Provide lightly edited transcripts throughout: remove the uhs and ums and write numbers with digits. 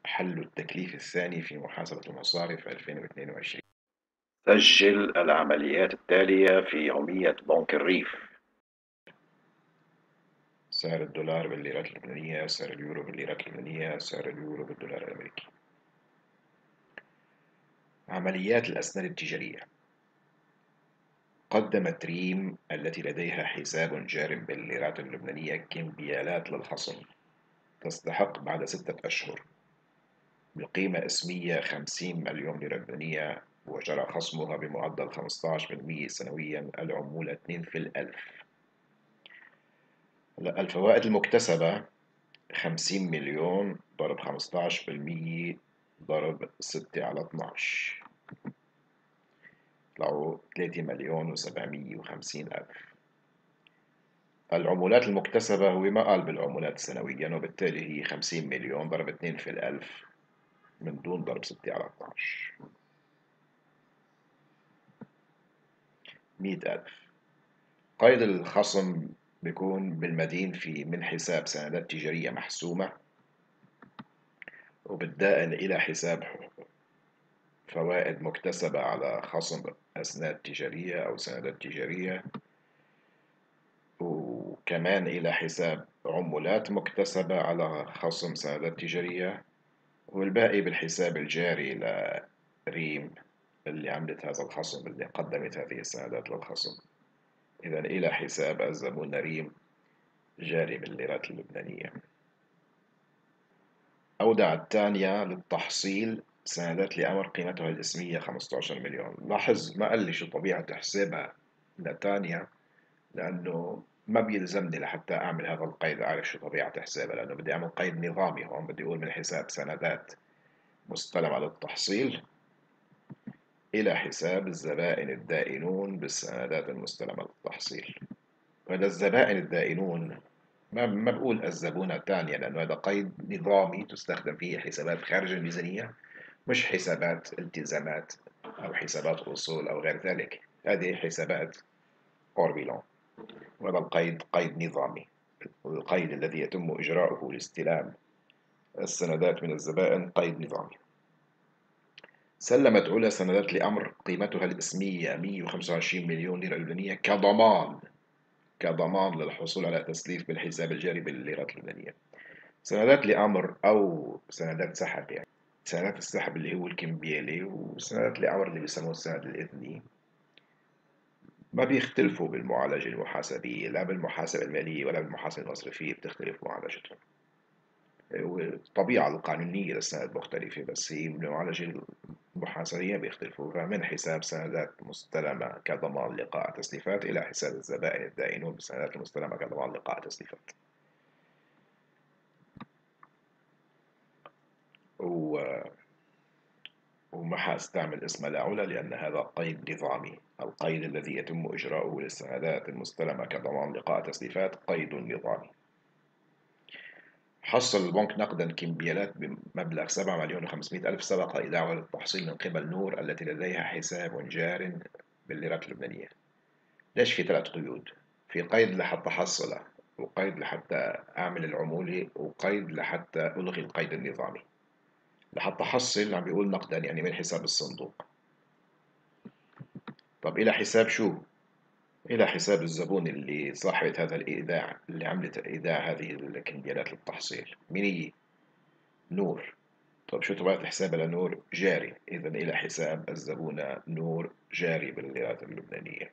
حل التكليف الثاني في محاسبة المصارف 2022. سجل العمليات التالية في يومية بنك الريف. سعر الدولار بالليرات اللبنانية، سعر اليورو بالليرات اللبنانية، سعر اليورو بالدولار الأمريكي. عمليات الأسنان التجارية. قدمت ريم التي لديها حساب جار بالليرات اللبنانية كمبيالات للخصم تستحق بعد 6 أشهر بقيمة اسمية 50 مليون ليرة لبنانية، وجرى خصمها بمعدل 15% سنويا، العمولة 2 في الألف. الفوائد المكتسبة 50 مليون ضرب 15% ضرب 6/12 طلعوا 3 مليون و750 ألف. العمولات المكتسبة هو ما قال بالعمولات سنويا، وبالتالي هي 50 مليون ضرب 2 في الألف من دون ضرب 6/12 100 ألف. قيد الخصم بيكون بالمدين من حساب سندات تجارية محسومة، وبالدائن إلى حساب فوائد مكتسبة على خصم أسناد تجارية أو سندات تجارية، وكمان إلى حساب عمولات مكتسبة على خصم سندات تجارية، والباقي بالحساب الجاري لريم اللي عملت هذا الخصم، اللي قدمت هذه السندات للخصم. إذا إلى حساب الزبون ريم جاري بالليرات اللبنانية. أودع الثانية للتحصيل سندات لأمر قيمتها الإسمية 15 مليون. لاحظ ما قال لي شو طبيعة حسابها لتانيا، لأنه ما بيلزمني لحتى أعمل هذا القيد أعرف شو طبيعة حسابها، لأنه بدي أعمل قيد نظامي. هون بدي أقول من حساب سندات مستلمة للتحصيل إلى حساب الزبائن الدائنون بالسندات المستلمة للتحصيل. وهذا الزبائن الدائنون ما بقول الزبونة الثانية، لأنه هذا قيد نظامي تستخدم فيه حسابات خارج الميزانية، مش حسابات التزامات أو حسابات أصول أو غير ذلك. هذه حسابات أوربيلون، وهذا القيد قيد نظامي. القيد الذي يتم إجراؤه لاستلام السندات من الزبائن قيد نظامي. سلمت علا سندات لأمر قيمتها الإسمية 125 مليون ليرة لبنانية كضمان للحصول على تسليف بالحساب الجاري بالليرات اللبنانية. سندات لأمر أو سندات سحب، يعني سندات السحب اللي هو الكمبيالي، وسندات لأمر اللي بيسموه السند الإذني، ما بيختلفوا بالمعالجة المحاسبية، لا بالمحاسبة المالية ولا بالمحاسبة المصرفية بتختلف معالجتهم. والطبيعة القانونية للسند مختلفة، بس هي من المعالجة المحاسبية بيختلفوا. فمن حساب سندات مستلمة كضمان لقاء تسليفات إلى حساب الزبائن الدائنون بالسندات المستلمة كضمان لقاء تسليفات. و... وما حاستعمل اسم العلا لأن هذا قيد نظامي. القيد الذي يتم إجراؤه للسندات المستلمة كضمان لقاء تسليفات قيد نظامي. حصل البنك نقدا كمبيالات بمبلغ 7 مليون و500 ألف سبق إيداعها للتحصيل من قبل نور التي لديها حساب جار بالليرات اللبنانية. ليش في 3 قيود؟ في قيد لحتى أحصله، وقيد لحتى أعمل العمولة، وقيد لحتى ألغي القيد النظامي. لحتى أحصل عم بيقول نقدا، يعني من حساب الصندوق. طب إلى حساب شو؟ إلى حساب الزبون اللي صاحبة هذا الإيداع، اللي عملت إيداع هذه الكمبيالات للتحصيل. مين هي؟ نور. طب شو طبيعة حسابها لنور؟ جاري. إذا إلى حساب الزبونة نور جاري بالليرات اللبنانية.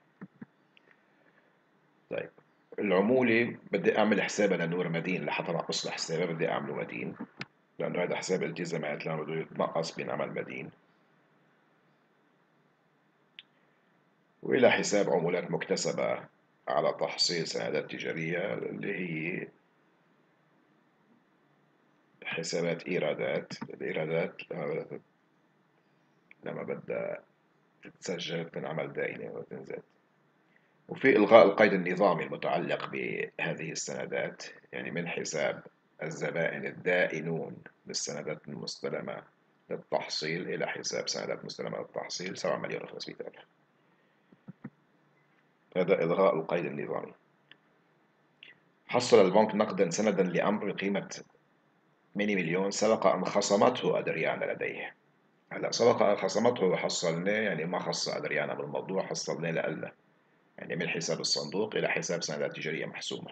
طيب العمولة بدي أعمل حسابها لنور مدين، لحتى أنقص لها حسابها بدي أعمله مدين، لأنه هذا حساب التزامات لما بده يتنقص بينعمل مدين. وإلى حساب عمولات مكتسبة على تحصيل سندات تجارية، اللي هي حسابات إيرادات. الإيرادات لما بدها تتسجل بتنعمل دائنة وتنزل. وفي إلغاء القيد النظامي المتعلق بهذه السندات، يعني من حساب الزبائن الدائنون بالسندات المستلمة للتحصيل إلى حساب سندات مستلمة للتحصيل 7 مليون و500 ألف. هذا إلغاء القيد النظامي. حصل البنك نقدا سندا لأمر بقيمة مليون سبق أن خصمته أدريانا لديه. هلا سبق أن خصمته وحصلناه، يعني ما خص أدريانا بالموضوع، حصلناه لألا، يعني من حساب الصندوق إلى حساب سندات تجارية محسومة.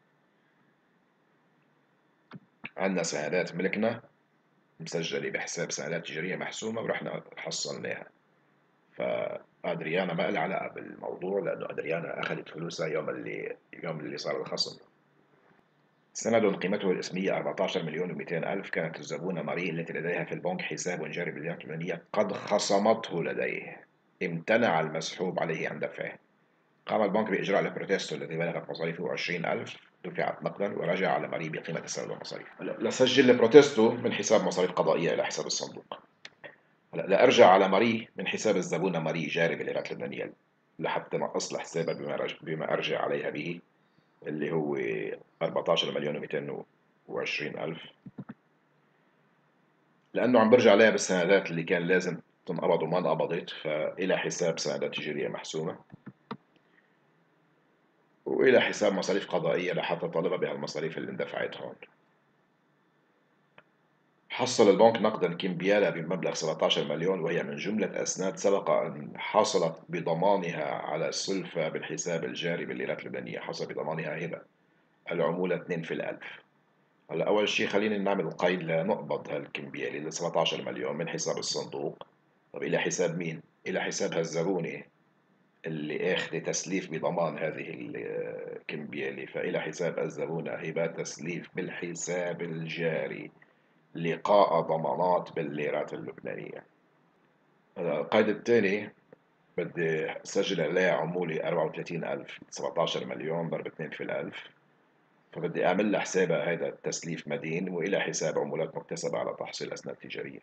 عندنا سندات ملكنا مسجلة بحساب سندات تجارية محسومة ورحنا حصلناها. فأدريانا ما لها علاقة بالموضوع، لأنه أدريانا أخذت فلوسها يوم اللي صار الخصم. سند قيمته الاسمية 14 مليون و200 ألف. كانت الزبونة ماري التي لديها في البنك حساب جاري بالولايات المتحدة قد خصمته لديه، امتنع المسحوب عليه عن دفعه. قام البنك بإجراء البروتيستو الذي بلغت مصاريفه 20,000، دفعت نقدا ورجع على مريء بقيمة السبب والمصاريف. هلا لسجل البروتيستو من حساب مصاريف قضائية إلى حساب الصندوق. هلا لأرجع على مريء من حساب الزبونة مريء جاري بالإيرات اللبنانية لحتى ما أصلح حسابها بما أرجع عليها به، اللي هو 14 مليون و220 ألف، لأنه عم برجع عليها بالسندات اللي كان لازم تنقبض وما انقبضت، فإلى حساب سندات تجارية محسومة وإلى حساب مصاريف قضائية لحتى طالبها بهالمصاريف اللي اندفعت هون. حصل البنك نقدا كمبيالة بمبلغ 17 مليون، وهي من جملة أسناد سبق أن حصلت بضمانها على السلفة بالحساب الجاري بالليرات اللبنانية. حصل بضمانها هبة العمولة 2 في الألف. هلا أول شيء خلينا نعمل قيد لنقبض هالكمبيالة اللي 17 مليون من حساب الصندوق. طب إلى حساب مين؟ إلى حساب هالزبونة اللي اخذ تسليف بضمان هذه الكمبيالة، فإلى حساب الزبونة هبة تسليف بالحساب الجاري لقاء ضمانات بالليرات اللبنانية. القيد الثاني بدي أسجل عليه عمولة 34,000. 17 مليون ضرب 2 في الألف، فبدي أعمل له حسابها هيدا التسليف مدين وإلى حساب عمولات مكتسبة على تحصيل أسناد تجارية.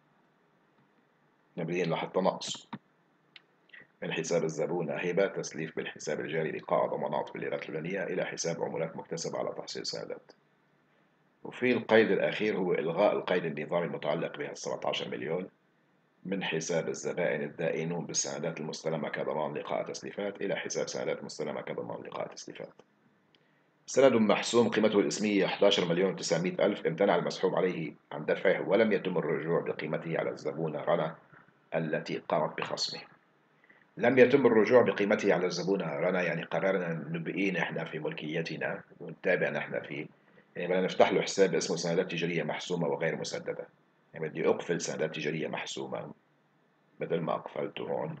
نبدين لحتى نقص من حساب الزبون هبة تسليف بالحساب الجاري لقاء ضمانات بالليرات اللبنانية إلى حساب عمولات مكتسبة على تحصيل سندات. وفي القيد الأخير هو إلغاء القيد النظامي المتعلق بها 17 مليون من حساب الزبائن الدائنون بالسندات المستلمة كضمان لقاء تسليفات إلى حساب سندات مستلمة كضمان لقاء تسليفات. سند محسوم قيمته الإسمية 11 مليون 900 ألف، امتنع المسحوب عليه عن دفعه ولم يتم الرجوع بقيمته على الزبونة رنا التي قامت بخصمه. لم يتم الرجوع بقيمته على الزبونة رنا، يعني قررنا نبقيه نحن في ملكيتنا ونتابع نحن فيه، يعني بدنا نفتح له حساب اسمه سندات تجارية محسومة وغير مسددة. يعني بدي أقفل سندات تجارية محسومة مثل ما أقفلته هون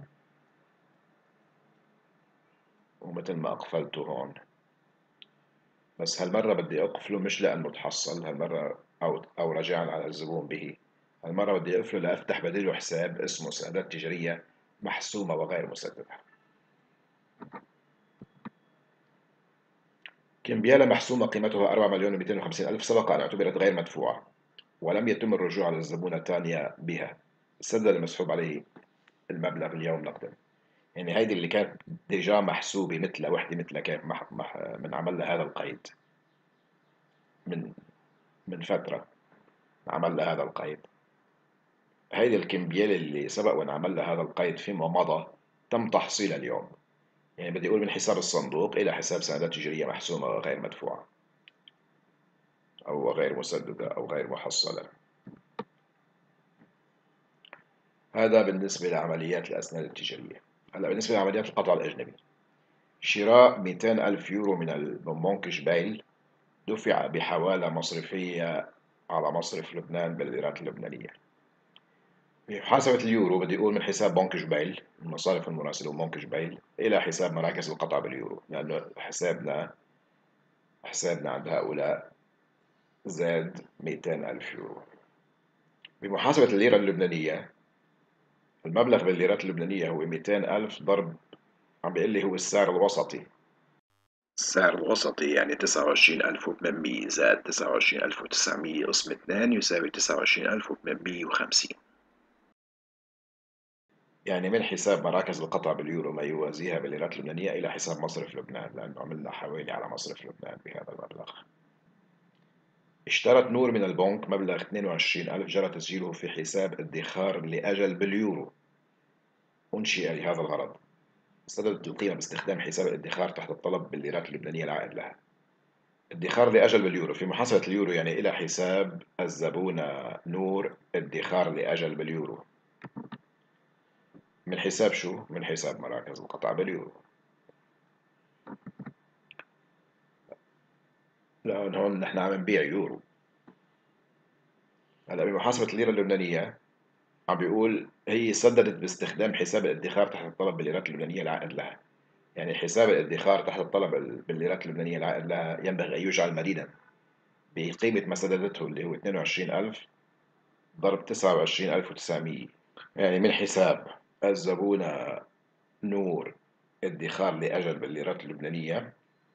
ومثل ما أقفلته هون، بس هالمرة بدي أقفله مش لأنه تحصل هالمرة أو رجعا على الزبون به. هالمرة بدي أقفله لأفتح بديله حساب اسمه سندات تجارية محسومة وغير مسددة. كمبيالة محسومة قيمتها 4 مليون و250 ألف سبق أن اعتبرت غير مدفوعة ولم يتم الرجوع على الزبونة الثانية بها. سدد المسحوب عليه المبلغ اليوم نقدا. يعني هيدي اللي كانت ديجا محسوبة مثل وحدة مثل كيف من عمل لها هذا القيد من من فترة، عمل لها هذا القيد. هيدي الكمبيالة اللي سبق وانعمل لها هذا القيد فيما مضى تم تحصيلها اليوم. يعني بدي أقول من حساب الصندوق إلى حساب سندات تجارية محسومة وغير مدفوعة أو غير مسددة أو غير محصلة. هذا بالنسبة لعمليات الأسناد التجارية. هلا بالنسبة لعمليات القطع الأجنبي، شراء 200 ألف يورو من بنك جبيل دفع بحوالة مصرفية على مصرف لبنان بالليرات اللبنانية. محاسبة اليورو بدي أقول من حساب بنك جبيل المصارف المراسلة وبنك جبيل إلى حساب مراكز القطع باليورو، لأنه حسابنا عند هؤلاء زاد 200 ألف يورو. بمحاسبة الليرة اللبنانية المبلغ بالليرات اللبنانية هو 200 ألف ضرب، عم بيقول لي هو السعر الوسطي. السعر الوسطي يعني 29,800 زائد 29,900 قسم 2 يساوي 29,850. يعني من حساب مراكز القطع باليورو ما يوازيها بالليرات اللبنانية إلى حساب مصرف لبنان، لأنه عملنا حوالي على مصرف لبنان بهذا المبلغ. اشترت نور من البنك مبلغ 22 ألف جرى تسجيله في حساب ادخار لأجل باليورو أنشئ لهذا الغرض. سددت القيمة باستخدام حساب الادخار تحت الطلب بالليرات اللبنانية العائد لها. ادخار لأجل باليورو. في محاسبة اليورو يعني إلى حساب الزبونة نور ادخار لأجل باليورو. من حساب شو؟ من حساب مراكز القطع باليورو. لأن هون نحن عم نبيع يورو. هلا بمحاسبة الليرة اللبنانية عم بيقول هي سددت باستخدام حساب الادخار تحت الطلب بالليرات اللبنانية العائد لها. يعني حساب الادخار تحت الطلب بالليرات اللبنانية العائد لها ينبغي أن يجعل مدينا بقيمة ما سددته اللي هو 22,000 ضرب 29,900. يعني من حساب الزبونة نور ادخار لأجل بالليرات اللبنانية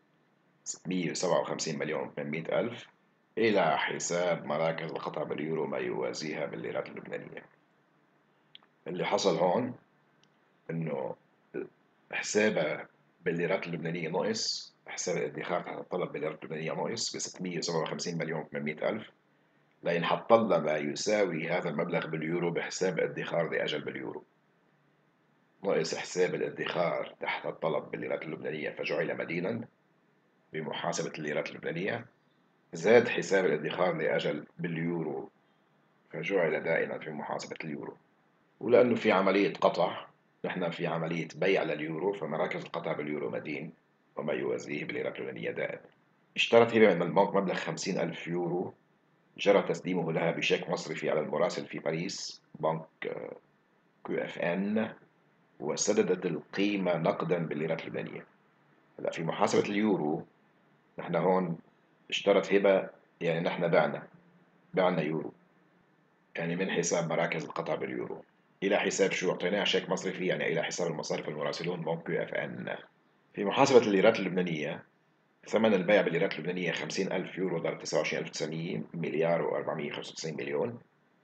657 مليون 800 ألف إلى حساب مراكز القطع باليورو ما يوازيها بالليرات اللبنانية. اللي حصل هون إنه حسابها بالليرات اللبنانية نقص، حساب الادخار تحت الطلب بالليرات اللبنانية نقص ب 657 مليون 800 ألف لينحط لنا ما يساوي هذا المبلغ باليورو بحساب ادخار لأجل باليورو. نقص حساب الادخار تحت الطلب بالليرات اللبنانية فجعل مدينا بمحاسبة الليرات اللبنانية، زاد حساب الادخار لأجل باليورو فجعل دائما في محاسبة اليورو. ولأنه في عملية قطع، نحن في عملية بيع لليورو فمراكز القطع باليورو مدين وما يوازيه بالليرة اللبنانية دائم. اشترت هبة من البنك مبلغ 50,000 يورو جرى تسليمه لها بشيك مصرفي على المراسل في باريس بنك كيو اف ان، وسددت القيمة نقدا بالليرات اللبنانية. هلا في محاسبة اليورو نحن هون اشترت هبة، يعني نحن بعنا يورو، يعني من حساب مراكز القطع باليورو إلى حساب شو أعطيناها شيك مصرفي، يعني إلى حساب المصارف المراسلون بنك كيو اف ان. في محاسبة الليرات اللبنانية ثمن البيع بالليرات اللبنانية 50,000 يورو ضرب 29,900 مليار و495 مليون.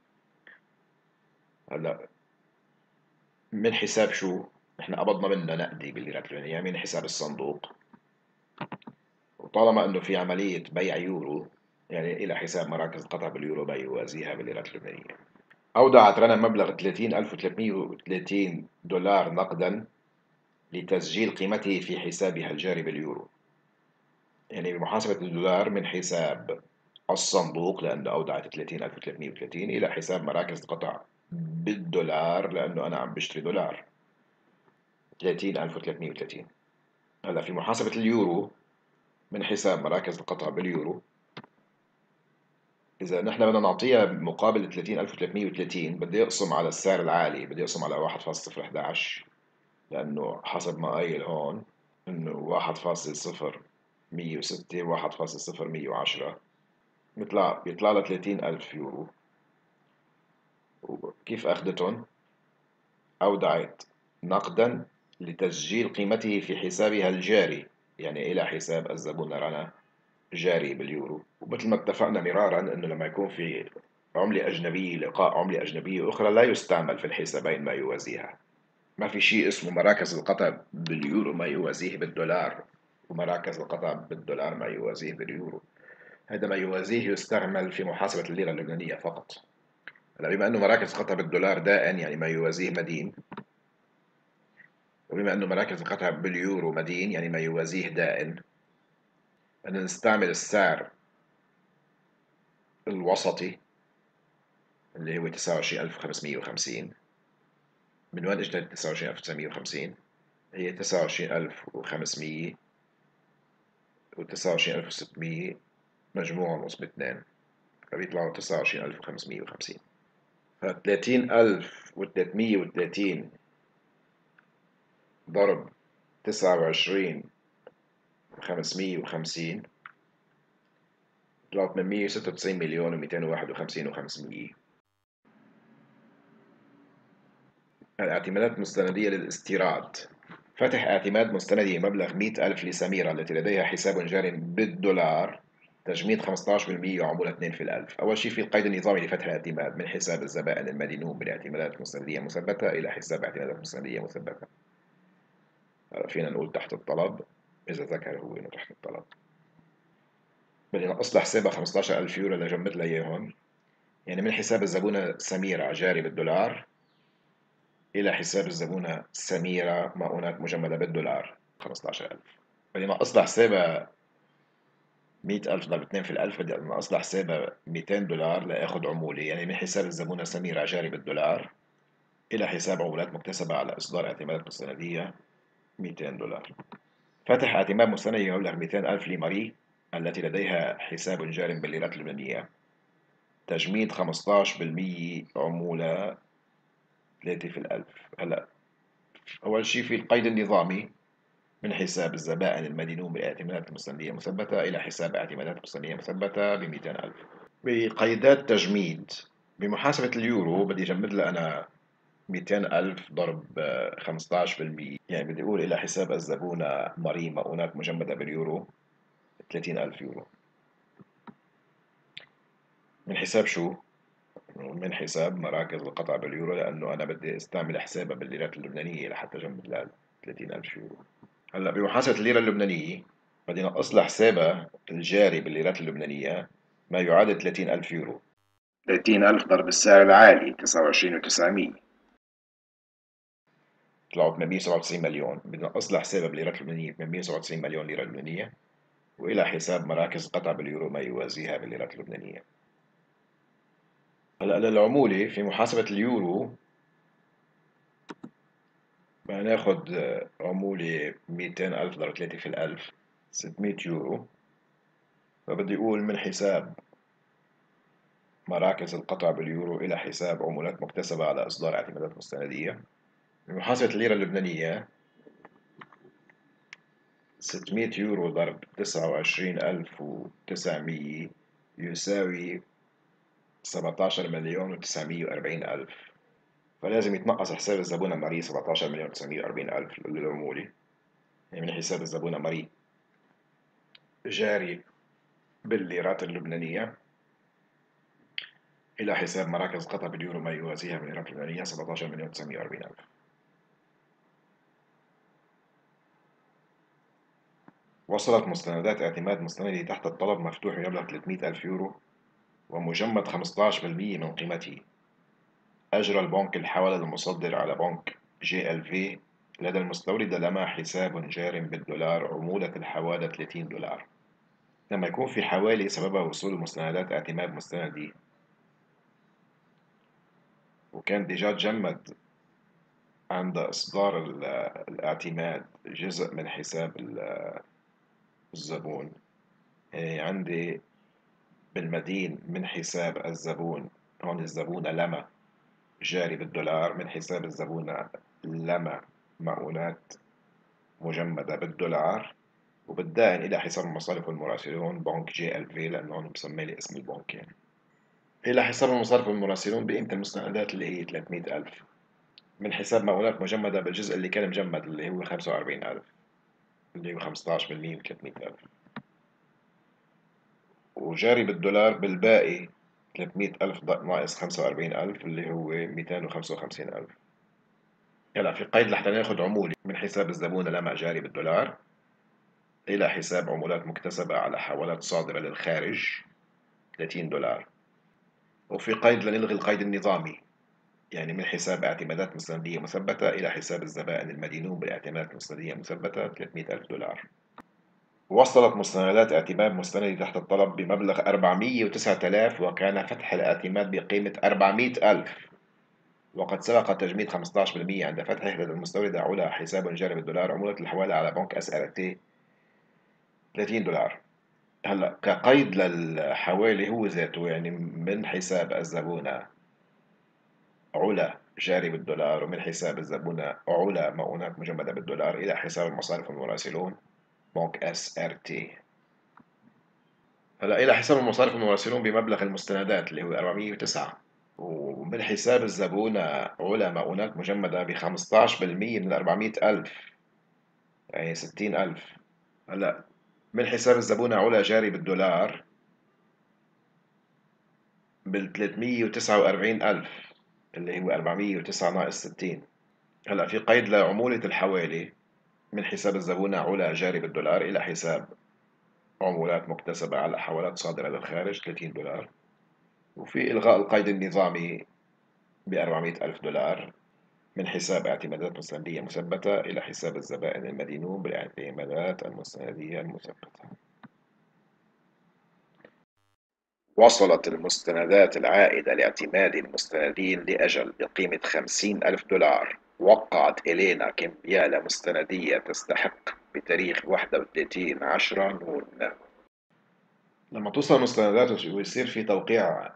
هلا من حساب شو؟ نحن قبضنا منه نقدي بالليرات اللبنانية من حساب الصندوق، وطالما انه في عملية بيع يورو يعني إلى حساب مراكز القطع باليورو ما يوازيها بالليرات اللبنانية. أودعت رنا مبلغ 30,330 دولار نقدا لتسجيل قيمته في حسابها الجاري باليورو. يعني بمحاسبة الدولار من حساب الصندوق لأنه أودعت 30,330 إلى حساب مراكز القطع بالدولار لأنه أنا عم بشتري دولار 30,330. هلا في محاسبة اليورو من حساب مراكز القطع باليورو، إذا نحن بدنا نعطيها مقابل 30,330 بده يقسم على السعر العالي، بده يقسم على 1.011، لأنه حسب ما قايل هون إنه 1.0106 1.0110 بيطلع لها 30,000 يورو. وكيف أخذتهم؟ أودعت نقدا لتسجيل قيمته في حسابها الجاري، يعني إلى حساب الزبون رنا جاري باليورو. ومثل ما اتفقنا مرارا انه لما يكون في عملة أجنبية لقاء عملة أجنبية أخرى لا يستعمل في الحسابين ما يوازيها. ما في شيء اسمه مراكز القطع باليورو ما يوازيه بالدولار ومراكز القطع بالدولار ما يوازيه باليورو. هذا ما يوازيه يستعمل في محاسبة الليرة اللبنانية فقط. هلا بما أنه مراكز القطع بالدولار دائن يعني ما يوازيه مدين، وبما أنه مراكز القطع باليورو مدين يعني ما يوازيه دائن، أن نستعمل السعر الوسطي اللي هو 29,550. من وين اجت 29,950؟ هي 29,500 و 29,600 مجموعهم نص باثنين فبيطلعوا 29,550. ف 30,330 ضرب 29,550 طلعوا 896 مليون و251 و500. الاعتمادات المستندية للاستيراد. فتح اعتماد مستندي مبلغ 100,000 لسميرة التي لديها حساب جار بالدولار، تجميد 15% وعمولة 2 في الألف. أول شيء في القيد النظامي لفتح الاعتماد من حساب الزبائن المدينون بالاعتمادات المستندية مثبتة إلى حساب اعتمادات مستندية مثبتة. هلا فينا نقول تحت الطلب إذا ذكر هو إنه تحت الطلب. بدي نقص لها حسابها 15,000 يورو لجمد لها إياهم، يعني من حساب الزبونة سميرة جاري بالدولار إلى حساب الزبونة سميرة مؤونات مجمدة بالدولار 15,000. بدي نقص لها حسابها 100,000 ضرب 2 في الألف بدي أنقص لها حسابها $200 لآخد عمولة، يعني من حساب الزبونة سميرة جاري بالدولار إلى حساب عمولات مكتسبة على إصدار اعتمادات مستندية $200. فتح اعتماد مستندي بمبلغ 200,000 لماري التي لديها حساب جار بالليرات اللبنانية. تجميد 15% عمولة 3 في الألف. هلا أول شيء في القيد النظامي من حساب الزبائن المدينون باعتمادات مستندية مثبتة إلى حساب اعتمادات مستندية مثبتة ب200,000. بقيدات تجميد بمحاسبة اليورو بدي أجمد لها أنا 200,000 ضرب 15%، يعني بدي أقول إلى حساب الزبونة ماري مؤونات مجمدة باليورو 30,000 يورو. من حساب شو؟ من حساب مراكز القطع باليورو، لأنه أنا بدي استعمل حسابها بالليرات اللبنانية لحتى أجمد لها 30,000 يورو. هلا بمحاسبة الليرة اللبنانية بدي نقص لها حسابها الجاري بالليرات اللبنانية ما يعادل 30,000 يورو. 30,000 ضرب السعر العالي 29,900. طلعوا 897 مليون، بدي نقص لها حسابها بالليرات اللبنانية 897 مليون ليرة لبنانية، وإلى حساب مراكز القطع باليورو ما يوازيها بالليرات اللبنانية. هلا للعمولة في محاسبة اليورو بدنا ناخد عمولة 200,000 ضرب 3 في الألف 600 يورو. فبدي أقول من حساب مراكز القطع باليورو إلى حساب عمولات مكتسبة على إصدار اعتمادات مستندية. بمحاسبة الليرة اللبنانية 600 يورو ضرب 29,900 يساوي 17,940,000. فلازم يتنقص حساب الزبونة ماري 17,940,000 للعمولة، يعني من حساب الزبونة ماري جاري بالليرات اللبنانية إلى حساب مراكز قطع باليورو ما يوازيها بالليرات اللبنانية 17,940,000. وصلت مستندات اعتماد مستندي تحت الطلب مفتوح بمبلغ 300,000 يورو ومجمد 15% من قيمته. أجرى البنك الحوالة المصدر على بنك JLV لدى المستورد لما حساب جار بالدولار عمولة الحوالة $30. لما يكون في حوالي سببها وصول مستندات اعتماد مستندي وكان ديجا تجمد عند إصدار الاعتماد جزء من حساب الزبون. عندي بالمدين من حساب الزبون، هون الزبونة لما جاري بالدولار، من حساب الزبونة لما مؤونات مجمدة بالدولار، وبالدائن إلى حساب المصارف والمراسلون بنك JLV لأنه هون مسمى لي اسم البنك يعني. إلى حساب المصارف والمراسلون بقيمة المستندات اللي هي 300,000، من حساب مؤونات مجمدة بالجزء اللي كان مجمد اللي هو 45,000 اللي هو 15% من 300,000، وجاري بالدولار بالباقي 300,000 ناقص 45,000 اللي هو 255,000. هلا في قيد لحتى ناخد عمولة من حساب الزبون لما جاري بالدولار إلى حساب عمولات مكتسبة على حوالات صادرة للخارج $30. وفي قيد لنلغي القيد النظامي، يعني من حساب اعتمادات مستندية مثبتة إلى حساب الزبائن المدينون بالاعتمادات المستندية مثبتة $300,000. وصلت مستندات اعتماد مستندي تحت الطلب بمبلغ 409,000 وكان فتح الاعتماد بقيمة 400,000، وقد سبق تجميد 15% عند فتحه لدى المستورد على حساب جاري بالدولار عمولة الحوالة على بنك SRT $30. هلا كقيد للحوالي هو ذاته، يعني من حساب الزبونة علا جاري بالدولار ومن حساب الزبونة علا مؤونات مجمدة بالدولار إلى حساب المصارف والمراسلون بنك SRT. هلا إلى حساب المصارف والمراسلون بمبلغ المستندات اللي هو 409، ومن حساب الزبونة علا مؤونات مجمدة ب 15% من 400,000 يعني 60,000. هلا من حساب الزبونة علا جاري بالدولار بال 349,000 اللي هو 409 ناقص 60. هلا في قيد لعمولة الحوالي من حساب الزبونة علا جاري بالدولار إلى حساب عمولات مكتسبة على حوالات صادرة للخارج $30. وفي إلغاء القيد النظامي ب$400,000 من حساب اعتمادات مستندية مثبتة إلى حساب الزبائن المدينون بالاعتمادات المستندية المثبتة. وصلت المستندات العائدة لاعتماد المستندين لأجل بقيمة 50,000 دولار. وقعت إلينا كمبيالة مستندية تستحق بتاريخ 31/10 نون. لما توصل المستندات ويصير في توقيع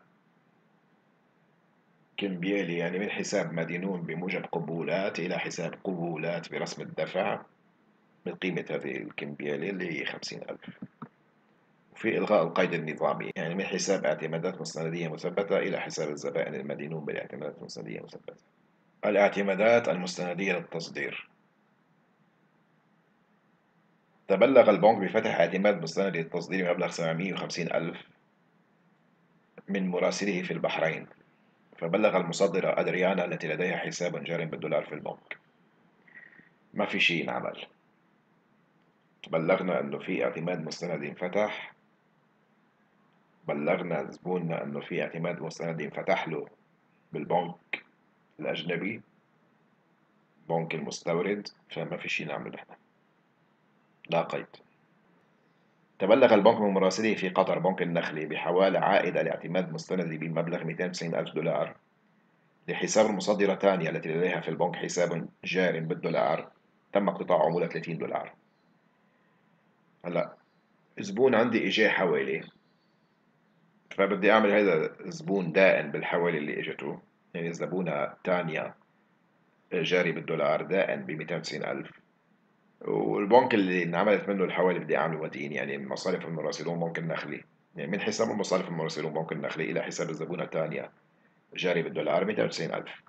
كمبيالي، يعني من حساب مدينون بموجب قبولات إلى حساب قبولات برسم الدفع بقيمة هذه الكمبيالة اللي هي 50,000. وفي إلغاء القيد النظامي، يعني من حساب اعتمادات مستندية مثبتة إلى حساب الزبائن المدينون بالاعتمادات المستندية المثبتة. الاعتمادات المستندية للتصدير. تبلغ البنك بفتح اعتماد مستندي للتصدير بمبلغ 750 ألف من مراسله في البحرين. فبلغ المصدرة أدريانا التي لديها حساب جار بالدولار في البنك. ما في شيء انعمل. بلغنا انه في اعتماد مستندي انفتح، بلغنا زبوننا انه في اعتماد مستندي انفتح له بالبنك الاجنبي، بنك المستورد، فما في شيء نعمله نحن، لا قيد. تبلغ البنك من مراسله في قطر بنك النخلي بحوالة عائدة لاعتماد مستندي بمبلغ 290 ألف دولار لحساب المصدرة تانية التي لديها في البنك حساب جار بالدولار، تم اقتطاع عمولة 30 دولار. هلا زبون عندي اجاه حوالي، فبدي اعمل هذا زبون دائن بالحوالي اللي اجته، يعني زبونة تانية جاري بالدولار دائن ب 290 ألف، والبنك اللي انعملت منه الحوالي بدي اعمله مدين، يعني مصارف المراسلون بنك النخلي، يعني من حساب المصارف المراسلون بنك النخلي الى حساب الزبونة الثانية جاري بالدولار 290 ألف.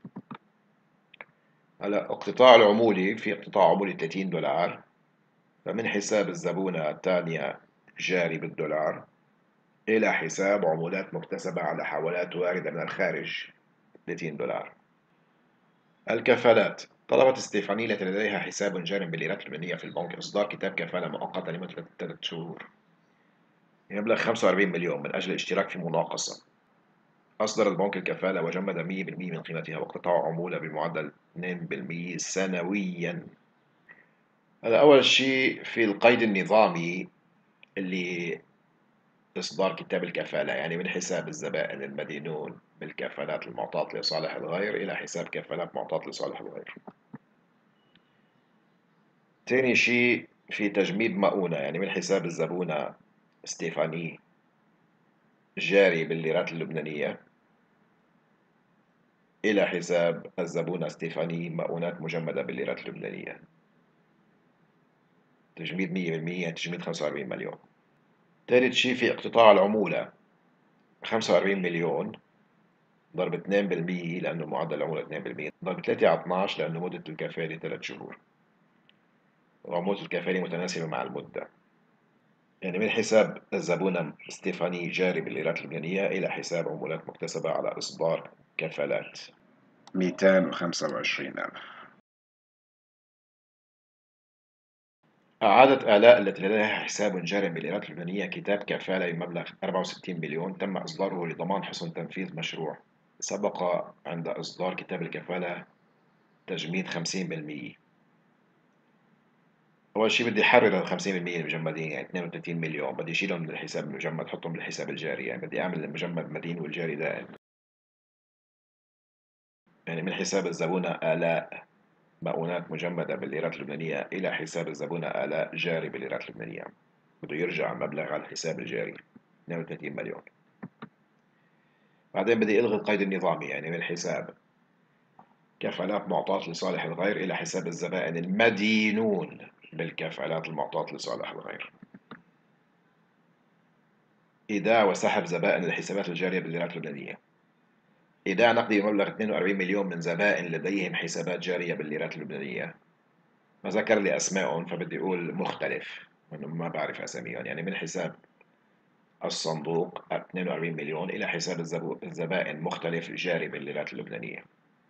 هلا اقتطاع العمولي، في اقتطاع عمولي 30 دولار، فمن حساب الزبونة الثانية جاري بالدولار إلى حساب عمولات مكتسبة على حوالات واردة من الخارج 30 دولار. الكفالات. طلبت ستيفاني التي لديها حساب جار بالليرات اللبنانية في البنك إصدار كتاب كفالة مؤقتة لمدة 3 شهور يبلغ 45 مليون من أجل الاشتراك في مناقصة. أصدر البنك الكفالة وجمد 100% من قيمتها واقتطاع عمولة بمعدل 2% سنويا. هذا أول شيء في القيد النظامي اللي إصدار كتاب الكفالة، يعني من حساب الزبائن المدينون بالكفالات المعطاة لصالح الغير إلى حساب كفالات معطاة لصالح الغير. تاني شيء في تجميد مؤونة، يعني من حساب الزبونة ستيفاني جاري بالليرات اللبنانية إلى حساب الزبونة ستيفاني مؤونات مجمدة بالليرات اللبنانية. تجميد 100%، تجميد 45 مليون. ثالث شيء في اقتطاع العمولة 45 مليون ضرب 2% لأنه معدل العمولة 2%، ضرب 3 على 12 لأنه مدة الكفالة 3 شهور، وعمولة الكفالة متناسبة مع المدة. يعني من حساب الزبونة ستيفاني جاري بالليرات اللبنانية إلى حساب عمولات مكتسبة على إصدار كفالات 225 ألف. أعادت آلاء التي لديها حساب جار بالليرات اللبنانية كتاب كفالة بمبلغ 64 مليون تم إصداره لضمان حسن تنفيذ مشروع. سبق عند إصدار كتاب الكفالة تجميد 50%. أول شيء بدي أحرر ال 50% المجمدين، يعني 32 مليون بدي أشيلهم من الحساب المجمد أحطهم بالحساب الجاري، يعني بدي أعمل المجمد مدين والجاري دائم. يعني من حساب الزبونة آلاء مؤونات مجمدة بالليرات اللبنانية إلى حساب الزبونة آلاء جاري بالليرات اللبنانية، بده يرجع المبلغ على الحساب الجاري 32 مليون. بعدين بدي ألغي القيد النظامي، يعني من حساب كفالات معطاة لصالح الغير إلى حساب الزبائن المدينون بالكفالات المعطاة لصالح الغير. إيداع وسحب زبائن الحسابات الجارية بالليرات اللبنانية. إيداع نقدي بمبلغ 42 مليون من زبائن لديهم حسابات جارية بالليرات اللبنانية. ما ذكر لي أسمائهم فبدي أقول مختلف، أنه ما بعرف أساميهم، يعني من حساب الصندوق 42 مليون إلى حساب الزبائن مختلف جاري بالليرات اللبنانية.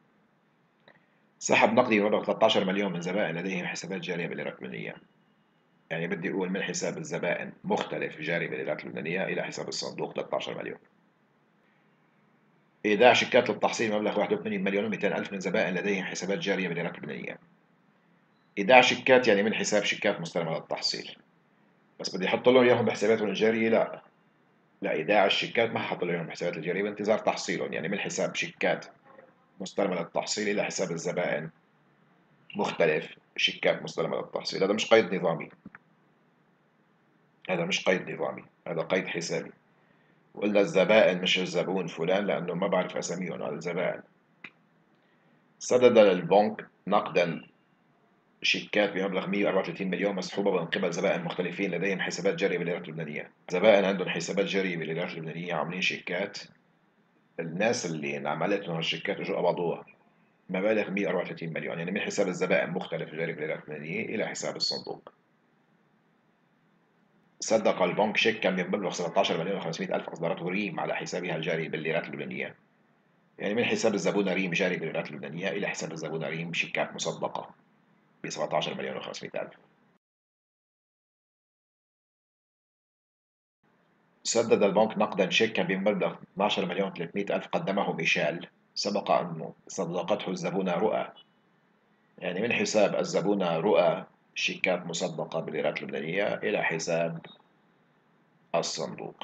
سحب نقدي بمبلغ 13 مليون من زبائن لديهم حسابات جارية بالليرات اللبنانية، يعني بدي أقول من حساب الزبائن مختلف جاري بالليرات اللبنانية إلى حساب الصندوق 13 مليون. إيداع شيكات للتحصيل مبلغ 81 مليون و200 ألف من زبائن لديهم حسابات جارية بالليرات اللبنانية. إيداع شيكات يعني من حساب شيكات مستلمة للتحصيل، بس بدي أحط لهم إياهم بحساباتهم الجارية لا، لا، إيداع الشيكات ما حط لهم حسابات الجارية بانتظار تحصيلهم، يعني من حساب شيكات مستلمة للتحصيل إلى حساب الزبائن مختلف شيكات مستلمة للتحصيل. هذا مش قيد نظامي، هذا مش قيد نظامي، هذا قيد حسابي. وقلنا الزبائن مش الزبون فلان لأنه ما بعرف أساميهم على الزبائن. سدد البنك نقدا شيكات بمبلغ 134 مليون مسحوبة من قبل زبائن مختلفين لديهم حسابات جارية بالليرات اللبنانية. زبائن عندهم حسابات جارية بالليرات اللبنانية عاملين شيكات، الناس اللي انعملت لهم الشيكات اجوا قبضوها مبالغ 134 مليون، يعني من حساب الزبائن مختلف جاري بالليرات اللبنانية إلى حساب الصندوق. صدق البنك شيكا بمبلغ 17 مليون و500 ألف أصدرته ريم على حسابها الجاري بالليرات اللبنانية، يعني من حساب الزبونة ريم جاري بالليرات اللبنانية إلى حساب الزبونة ريم شيكات مصدقة ب 17 مليون و500 ألف. سدد البنك نقدا شيكا بمبلغ 12 مليون و300 ألف قدمه ميشيل، سبق أن صدقته الزبونة رؤى، يعني من حساب الزبونة رؤى شيكات مصدقة بالليرات اللبنانية إلى حساب الصندوق.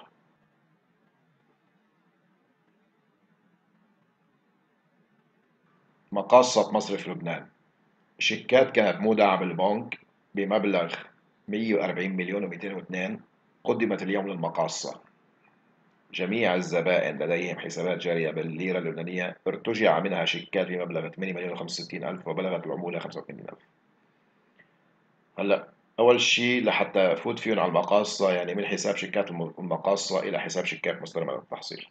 مقاصة مصرف لبنان شيكات كانت مودعة بالبنك بمبلغ 140 مليون و202 قدمت اليوم للمقاصة. جميع الزبائن لديهم حسابات جارية بالليرة اللبنانية ارتجع منها شيكات بمبلغ 8 مليون و65 ألف وبلغت العمولة 85 ألف. هلا أول شيء لحتى أفوت فيهم على المقاصة، يعني من حساب شيكات المقاصة إلى حساب شيكات مستلمة للتحصيل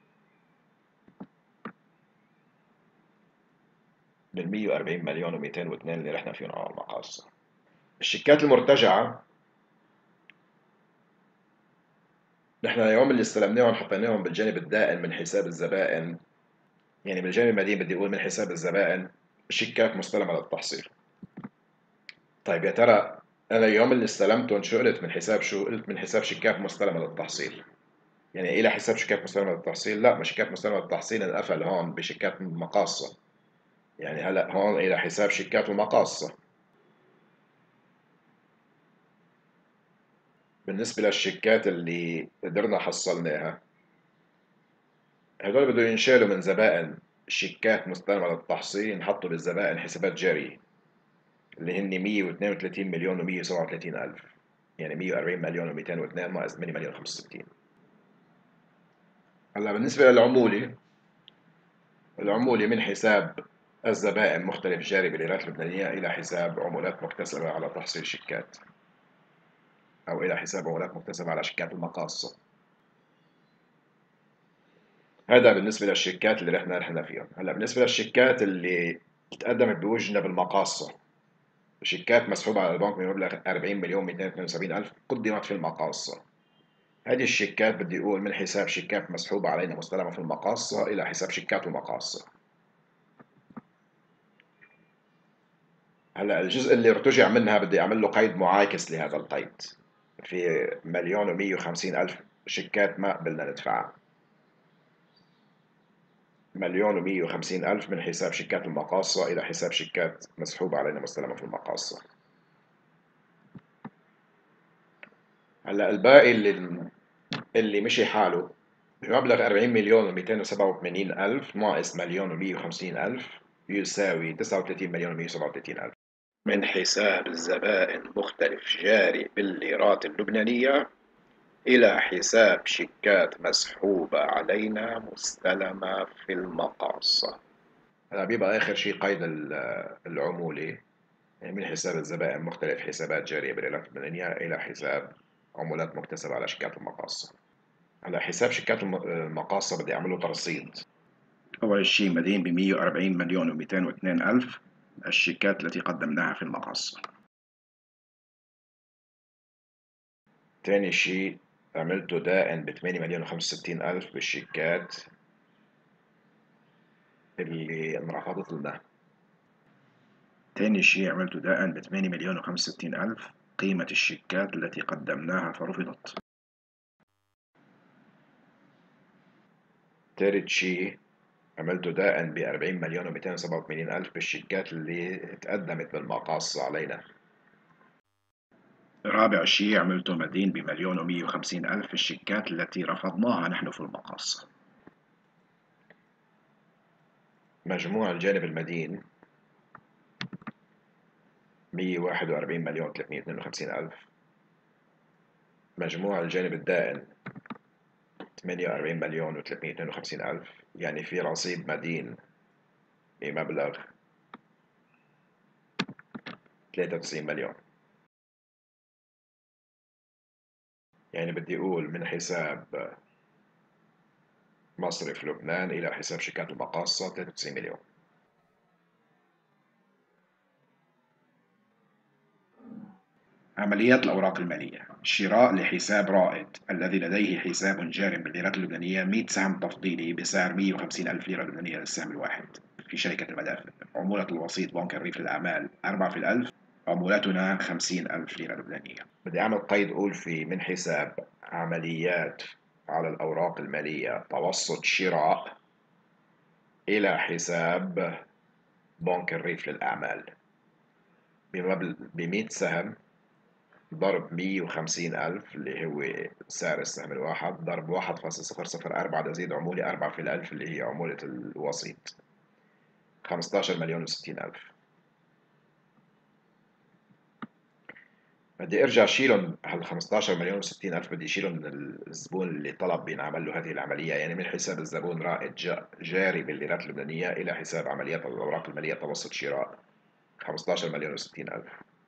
بال 140 مليون و202 اللي رحنا فيهم على المقاصة. الشيكات المرتجعة نحن اليوم اللي استلمناهم حطيناهم بالجانب الدائن من حساب الزبائن، يعني بالجانب المدين بدي أقول من حساب الزبائن شيكات مستلمة للتحصيل. طيب يا ترى أنا اليوم اللي استلمتهم شو قلت من حساب شو؟ قلت من حساب شيكات مستلمة للتحصيل، يعني إلى حساب شيكات مستلمة للتحصيل؟ لا، مش شيكات مستلمة للتحصيل انقفل هون بشيكات مقاصة، يعني هلا هون إلى حساب شيكات المقاصة. بالنسبة للشيكات اللي قدرنا حصلناها هدول بده ينشالوا من زبائن شيكات مستلمة للتحصيل ينحطوا بالزبائن حسابات جارية اللي هن 132 مليون و137 ألف، يعني 140 مليون و202 ناقص 8 مليون و65. هلا بالنسبة للعمولة، العمولة من حساب الزبائن مختلف جاري بالليرات اللبنانية إلى حساب عمولات مكتسبة على تحصيل شيكات، أو إلى حساب عمولات مكتسبة على شيكات المقاصة. هذا بالنسبة للشيكات اللي رحنا فيهم. هلا بالنسبة للشيكات اللي تقدمت بوجهنا بالمقاصة، شيكات مسحوبة على البنك بمبلغ 40 مليون 272 ألف قدمت في المقاصة. هذه الشيكات بدي أقول من حساب شيكات مسحوبة علينا مستلمة في المقاصة إلى حساب شيكات المقاصة. هلا الجزء اللي ارتجع منها بدي أعمل له قيد معاكس لهذا القيد، في مليون ومية وخمسين ألف شيكات ما قبلنا ندفعها، مليون ومية وخمسين ألف من حساب شيكات المقاصة إلى حساب شيكات مسحوبة علينا مستلمة في المقاصة. هلا الباقي اللي مشي حاله بمبلغ 40 مليون و287 ألف ناقص مليون و150 ألف يساوي 39 مليون و137 ألف من حساب الزبائن مختلف جاري بالليرات اللبنانية إلى حساب شيكات مسحوبة علينا مستلمة في المقاصة. هلا بيبقى آخر شيء قيد العمولة، يعني من حساب الزبائن مختلف حسابات جارية بالإيراد اللبنانية إلى حساب عمولات مكتسبة على شيكات المقاصة. هلا حساب شيكات المقاصة بدي أعمل له ترصيد. أول شيء مدين ب 140 مليون و202 ألف الشيكات التي قدمناها في المقاصة. تاني شيء عملته دائن ب 8 مليون و65 ألف بالشيكات اللي انرفضت لنا. تاني شيء عملته دائن ب 8 مليون و65 ألف قيمة الشيكات التي قدمناها فرفضت. تالت شيء عملته دائن ب 40 مليون و287 ألف بالشيكات اللي تقدمت بالمقاصة علينا. رابع شيء عملته مدين ب1,150,000 في الشيكات التي رفضناها نحن في المقاصة. مجموع الجانب المدين 141,352,000. مجموع الجانب الدائن 48,352,000. يعني في رصيد مدين بمبلغ 93 مليون. يعني بدي أقول من حساب مصرف لبنان إلى حساب شيكات المقاصة 93 مليون. عمليات الأوراق المالية: شراء لحساب رائد الذي لديه حساب جار بالليرات اللبنانية 100 سهم تفضيلي بسعر 150,000 ليرة لبنانية للسهم الواحد في شركة المدافع. عمولة الوسيط بنك الريف للأعمال 4 في الألف. عمولتنا 50,000 ليرة لبنانية. بدي أعمل قيد أقول في من حساب عمليات على الأوراق المالية توسط شراء إلى حساب بنك الريف للأعمال بمبلغ 100 سهم ضرب 150,000 اللي هو سعر السهم الواحد ضرب 1.004 تزيد عمولة 4 في الألف اللي هي عمولة الوسيط 15,060,000. بدي ارجع شيلهم هال 15,060,000 بدي شيلهم من الزبون اللي طلب ينعمل له هذه العملية. يعني من حساب الزبون رائد جاري بالليرات اللبنانية إلى حساب عمليات الأوراق المالية توسط شراء 15,060,000.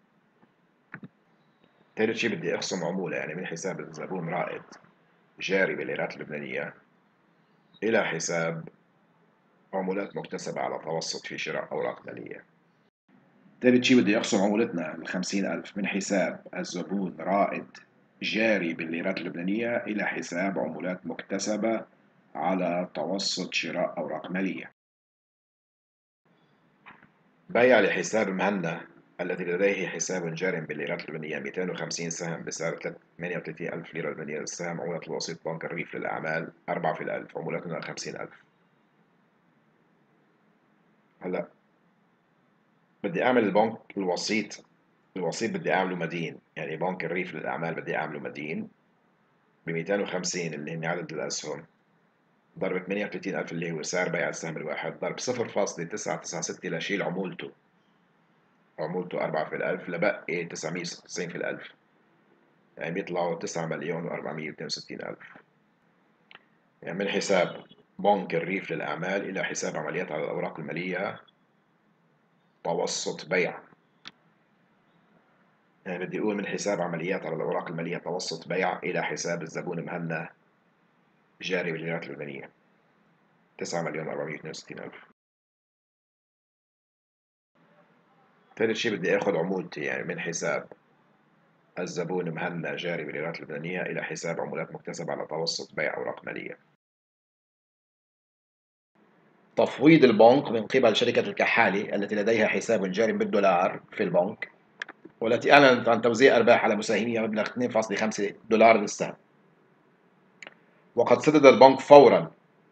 تالت شيء بدي أخصم عمولة، يعني من حساب الزبون رائد جاري بالليرات اللبنانية إلى حساب عمولات مكتسبة على توسط في شراء أوراق مالية. تالت شي بدي أخصم عمولتنا من 50,000 من حساب الزبون رائد جاري بالليرات اللبنانية إلى حساب عمولات مكتسبة على توسط شراء أوراق مالية. بيع لحساب مهنا الذي لديه حساب جار بالليرات اللبنانية 250 سهم بسعر 38,000 ليرة لبنانية للسهم. عمولة الوسيط بنك الريف للأعمال 4 في الألف. عمولتنا 50,000. هلا بدي أعمل الوسيط بدي أعمله مدين، يعني بنك الريف للأعمال بدي أعمله مدين ب250 اللي هن عدد الأسهم ضرب 38,000 اللي هو سعر بيع السهم الواحد ضرب 0.996 لشيل عمولته 4 في الألف لبقي 996 في الألف، يعني بيطلعوا 9,462,000. يعني من حساب بنك الريف للأعمال إلى حساب عمليات على الأوراق المالية توسط بيع. يعني بدي أقول من حساب عمليات على الأوراق المالية توسط بيع إلى حساب الزبون مهنا جاري بالليرات اللبنانية 9,462,000. ثالث شيء بدي آخذ عمولتي، يعني من حساب الزبون مهنا جاري بالليرات اللبنانية إلى حساب عمولات مكتسبة على توسط بيع أوراق مالية. تفويض البنك من قبل شركة الكحالي التي لديها حساب جاري بالدولار في البنك والتي أعلنت عن توزيع أرباح على مساهميها مبلغ 2.5 دولار للسهم. وقد سدد البنك فورا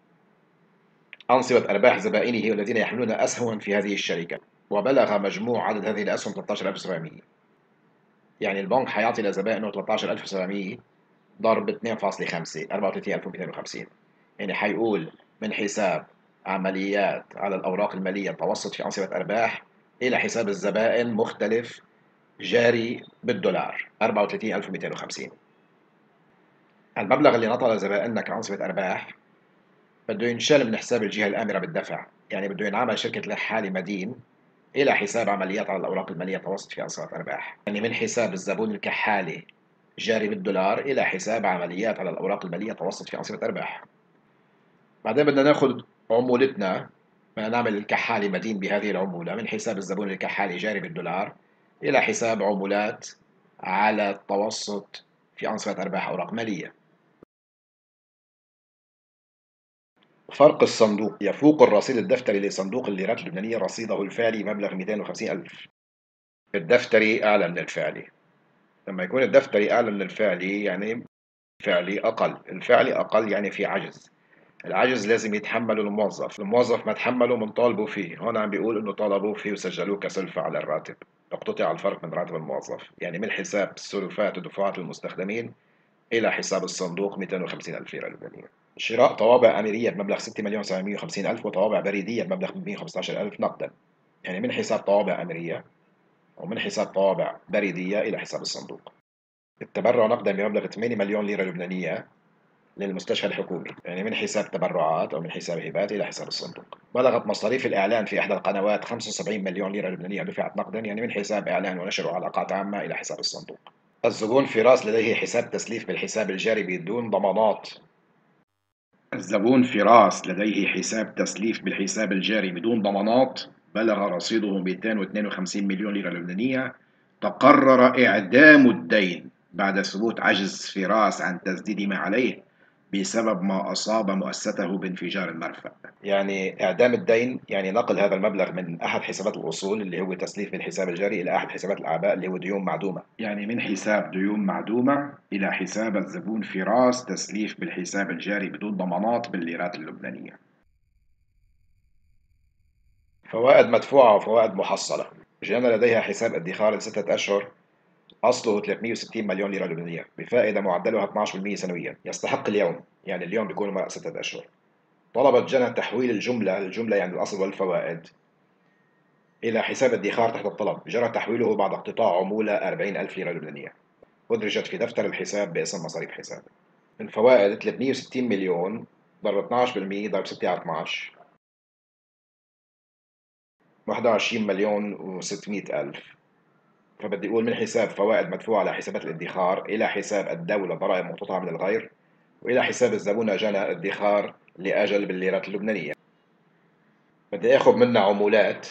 أنصبة أرباح زبائنه والذين يحملون أسهما في هذه الشركة، وبلغ مجموع عدد هذه الأسهم 13,700. يعني البنك حيعطي لزبائنه 13,700 ضرب 2.5 34,250. يعني حيقول من حساب عمليات على الأوراق المالية توسط في أنصبة أرباح إلى حساب الزبائن مختلف جاري بالدولار 34,250. المبلغ اللي نطى لزبائننا كأنصبة أرباح بده ينشال من حساب الجهة الآمرة بالدفع، يعني بده ينعمل شركة الحالي مدين إلى حساب عمليات على الأوراق المالية توسط في أنصبة أرباح، يعني من حساب الزبون الكحالي جاري بالدولار إلى حساب عمليات على الأوراق المالية توسط في أنصبة أرباح. بعدين بدنا ناخذ عمولتنا، بدنا نعمل الكحالي مدين بهذه العمولة من حساب الزبون الكحالي جاري بالدولار إلى حساب عمولات على التوسط في أنصبة أرباح أوراق مالية. فرق الصندوق: يفوق الرصيد الدفتري لصندوق الليرات اللبنانية رصيده الفعلي مبلغ 250,000. الدفتري أعلى من الفعلي. لما يكون الدفتري أعلى من الفعلي يعني الفعلي أقل يعني في عجز. العجز لازم يتحمله الموظف ما تحمله بنطالبوا فيه. هون عم بيقول انه طالبوا فيه وسجلوه كسلفة على الراتب، اقتطع الفرق من راتب الموظف، يعني من حساب السلفات ودفعات المستخدمين إلى حساب الصندوق 250 ألف ليرة لبنانية. شراء طوابع أميرية بمبلغ 6 مليون 750 ألف وطوابع بريدية بمبلغ 115 ألف نقدا، يعني من حساب طوابع أميرية ومن حساب طوابع بريدية إلى حساب الصندوق. التبرع نقدا بمبلغ 8 مليون ليرة لبنانية للمستشفى الحكومي، يعني من حساب تبرعات أو من حساب هبات إلى حساب الصندوق. بلغت مصاريف الإعلان في إحدى القنوات 75 مليون ليرة لبنانية دفعت نقدا، يعني من حساب إعلان ونشر وعلاقات عامة إلى حساب الصندوق. الزبون فراس لديه حساب تسليف بالحساب الجاري بدون ضمانات. الزبون فراس لديه حساب تسليف بالحساب الجاري بدون ضمانات، بلغ رصيده 252 مليون ليرة لبنانية. تقرر إعدام الدين بعد ثبوت عجز فراس عن تسديد ما عليه بسبب ما أصاب مؤسسته بانفجار المرفأ. يعني إعدام الدين يعني نقل هذا المبلغ من أحد حسابات الأصول اللي هو تسليف بالحساب الجاري إلى أحد حسابات الأعباء اللي هو ديون معدومة. يعني من حساب ديون معدومة إلى حساب الزبون فراس تسليف بالحساب الجاري بدون ضمانات بالليرات اللبنانية. فوائد مدفوعة وفوائد محصلة. جانا لديها حساب ادخار لستة أشهر أصله 360 مليون ليرة لبنانية بفائدة معدلها 12% سنويا، يستحق اليوم، يعني اليوم بيكون مرق 6 أشهر. طلبت جنى تحويل الجملة يعني الأصل والفوائد إلى حساب ادخار تحت الطلب، جرى تحويله بعد اقتطاع عمولة 40 ألف ليرة لبنانية، أدرجت في دفتر الحساب باسم مصاريف حساب. الفوائد 360 مليون ضرب 12% ضرب 6 على 12 21 مليون و600 ألف. فبدي أقول من حساب فوائد مدفوعة على حسابات الادخار إلى حساب الدولة ضرائب مقتطعة من الغير، وإلى حساب الزبون جنى ادخار لأجل بالليرات اللبنانية. بدي آخذ منها عمولات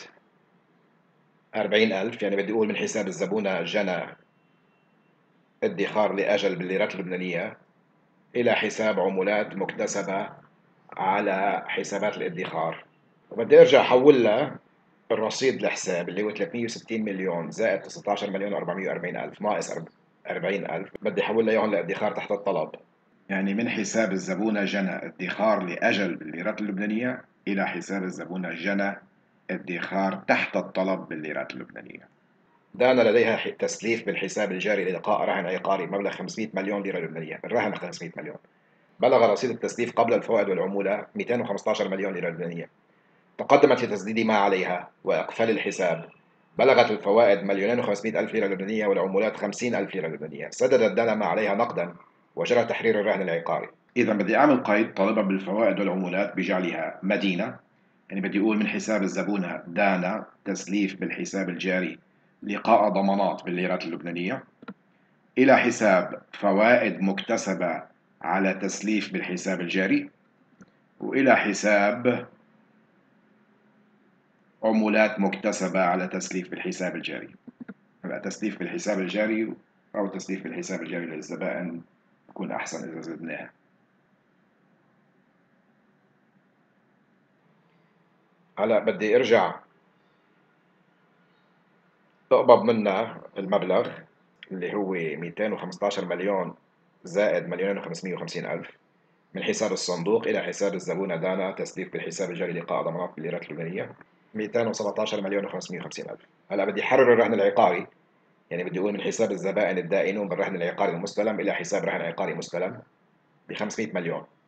40 ألف، يعني بدي أقول من حساب الزبون جنى ادخار لأجل بالليرات اللبنانية إلى حساب عمولات مكتسبة على حسابات الادخار. وبدي أرجع أحول لها الرصيد الحساب اللي هو 360 مليون زائد 19 مليون و440 ألف ناقص 40 ألف، بدي أحول لها إياهم لادخار تحت الطلب، يعني من حساب الزبون جنى ادخار لأجل بالليرات اللبنانية إلى حساب الزبون جنى ادخار تحت الطلب بالليرات اللبنانية. دانا لديها تسليف بالحساب الجاري لإلقاء رهن عقاري مبلغ 500 مليون ليرة لبنانية، الرهن 500 مليون. بلغ رصيد التسليف قبل الفوائد والعمولة 215 مليون ليرة لبنانية. تقدمت لتسديد ما عليها وإقفال الحساب، بلغت الفوائد 2,500,000 ليرة لبنانية والعمولات 50,000 ليرة لبنانية. سددت دانا ما عليها نقدا وجرى تحرير الرهن العقاري. إذا بدي أعمل قيد طالبا بالفوائد والعمولات بجعلها مدينة، يعني بدي أقول من حساب الزبونة دانا تسليف بالحساب الجاري لقاء ضمانات بالليرات اللبنانية إلى حساب فوائد مكتسبة على تسليف بالحساب الجاري، وإلى حساب عمولات مكتسبة على تسليف بالحساب الجاري. هلا تسليف بالحساب الجاري أو تسليف بالحساب الجاري للزبائن بكون أحسن إذا زدناها. هلا بدي أرجع أقبض منها المبلغ اللي هو 215 مليون زائد 2,550 ألف من حساب الصندوق إلى حساب الزبونة دانا تسليف بالحساب الجاري لقاء ضمانات بالليرات اللبنانية 217 مليون و550 ألف. هلا بدي أحرر الرهن العقاري، يعني بدي أقول من حساب الزبائن الدائنون بالرهن العقاري المستلم إلى حساب رهن عقاري مستلم ب 500 مليون.